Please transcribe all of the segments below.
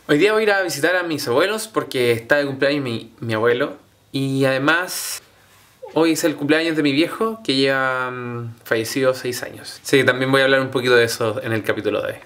Hoy día voy a ir a visitar a mis abuelos porque está de cumpleaños mi abuelo. Y además hoy es el cumpleaños de mi viejo que lleva fallecido 6 años. Así que también voy a hablar un poquito de eso en el capítulo de hoy.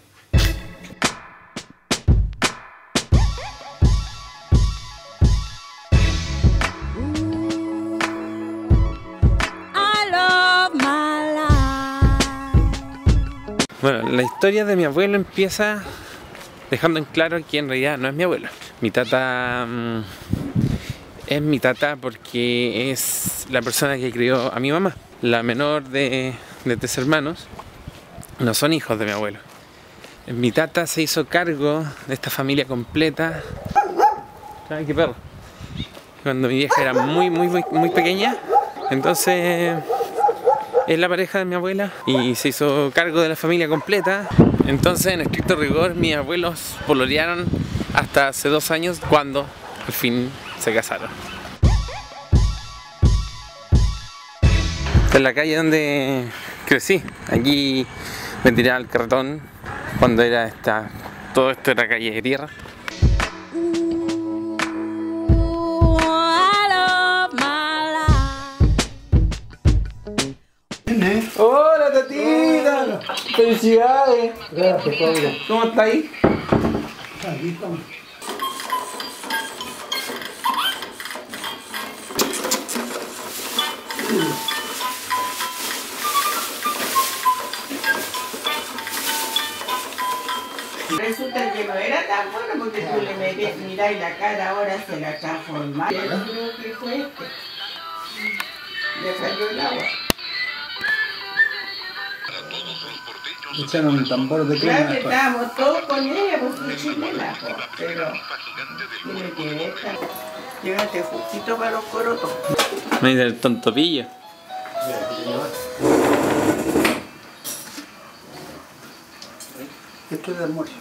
Bueno, la historia de mi abuelo empieza dejando en claro que en realidad no es mi abuelo. Mi tata es mi tata porque es la persona que crió a mi mamá. La menor de 3 hermanos no son hijos de mi abuelo. Mi tata se hizo cargo de esta familia completa. Ay, qué perro. Cuando mi vieja era muy pequeña, entonces es la pareja de mi abuela y se hizo cargo de la familia completa. Entonces, en estricto rigor, mis abuelos pololearon hasta hace 2 años cuando al fin se casaron. Esta es la calle donde crecí. Aquí me tiraba el carretón cuando era todo esto era calle de tierra. ¡Hola, tatita! Hola. ¡Felicidades! Gracias, Pablo. ¿Cómo está ahí? Aquí estamos. Resulta que no era tan bueno porque tú le miráis la cara, ahora se la transformó. Yo creo que fue este. Le salió el agua. Echaron un tambor de crema. Claro que estábamos todos con ella, pues soy chilena, pero tiene que esta. Llévate justito para los corotos. Me dice el tontopillo. Esto es de almuerzo.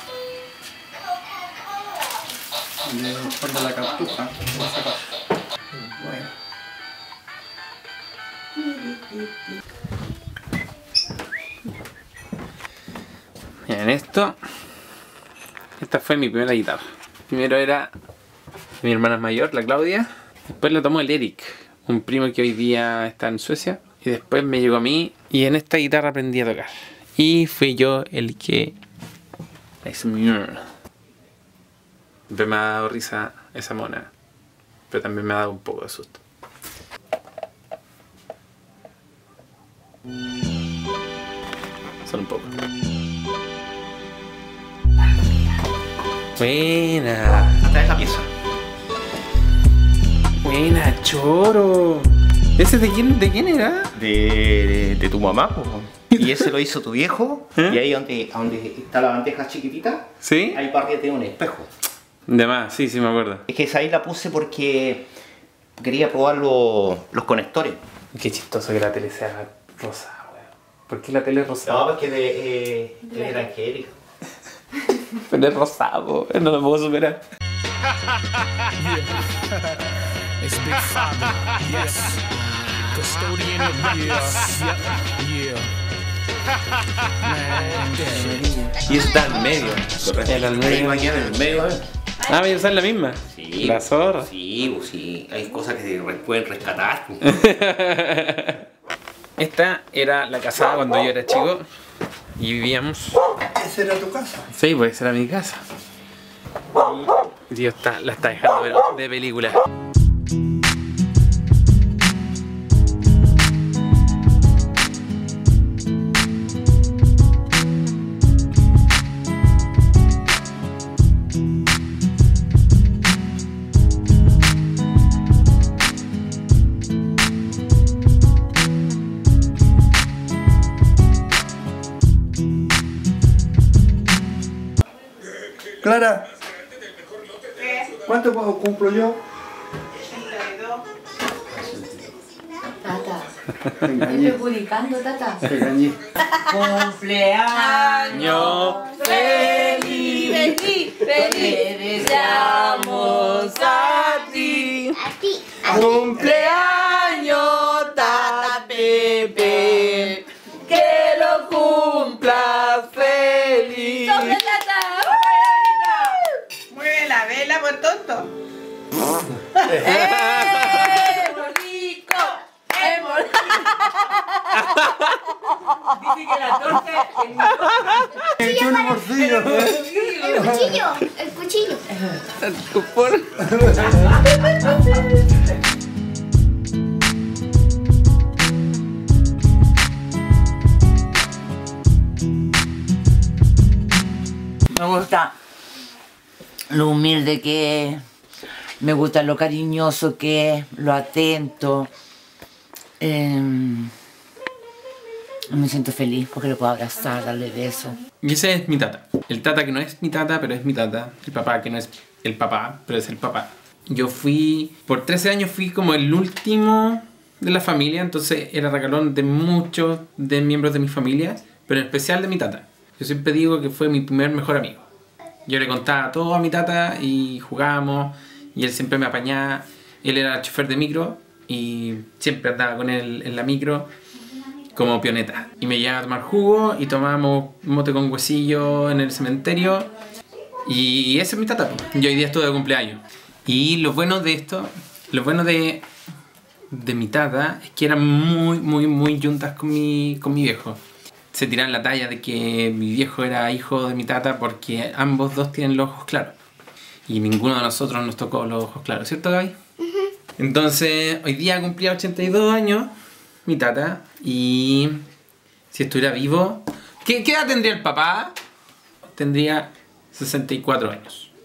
Después de la cartuja, por si acaso. Bueno. Miren esto. Esta fue mi primera guitarra. Primero era mi hermana mayor, la Claudia. Después la tomó el Eric, un primo que hoy día está en Suecia. Y después me llegó a mí y en esta guitarra aprendí a tocar. Y fui yo el que la hice mierda. Siempre me ha dado risa esa mona, pero también me ha dado un poco de susto. Solo un poco. Buena. Hasta esa pieza. Buena, choro. ¿Ese de quién era? De tu mamá, po. Y ese lo hizo tu viejo. ¿Eh? Y ahí donde está la bandeja chiquitita, ¿Sí? ahí para arriba tiene un espejo. De más, sí, me acuerdo. Es que esa ahí la puse porque quería probar los conectores. Qué chistoso que la tele sea rosada, weón. ¿Por qué la tele es rosada? No, porque él era angélico. Pero es rosado, no lo puedo superar. It's Big Father, yes. Custodian of years, yeah. Man, Y está en medio. Correcto. Era el Ahí medio. mañana en el medio, a ver. Ah, voy a usar la misma. Sí. La zorra. Sí, pues sí. Hay cosas que se pueden rescatar. Pues. Esta era la casada cuando yo era chico y vivíamos. ¿Esa era tu casa? Sí, pues esa era mi casa. Y Dios la está dejando ver de película. Clara, ¿cuánto cumplo yo? 62. Tata, Te estoy engañé, publicando, Tata. te engañé. Cumpleaños feliz, feliz, te deseamos a ti. Cumpleaños, Tata Pepe, que lo cumplas feliz. ¡Sobre, Tata! poroto. ¡Rico! Dice que la torta es mi torta. ¡Qué un morcillo! El cuchillo. Me gusta lo humilde que es, me gusta lo cariñoso que es, lo atento. Me siento feliz porque lo puedo abrazar, darle besos. Y ese es mi tata. El tata que no es mi tata, pero es mi tata. El papá que no es el papá, pero es el papá. Yo fui, por 13 años fui como el último de la familia, entonces era regalón de muchos de miembros de mi familia, pero en especial de mi tata. Yo siempre digo que fue mi primer mejor amigo. Yo le contaba todo a mi tata y jugábamos, y él siempre me apañaba. Él era chofer de micro y siempre andaba con él en la micro como pioneta. Y me llevaba a tomar jugo y tomábamos mote con huesillo en el cementerio. Y ese es mi tata. Yo hoy día estuve de cumpleaños. Y lo bueno de esto, lo bueno de mi tata es que eran muy juntas con mi viejo. Se tiran la talla de que mi viejo era hijo de mi tata porque ambos dos tienen los ojos claros. Y ninguno de nosotros nos tocó los ojos claros, ¿cierto, Gaby? Entonces, hoy día cumplía 82 años mi tata, y si estuviera vivo... ¿Qué edad tendría el papá? Tendría 64 años.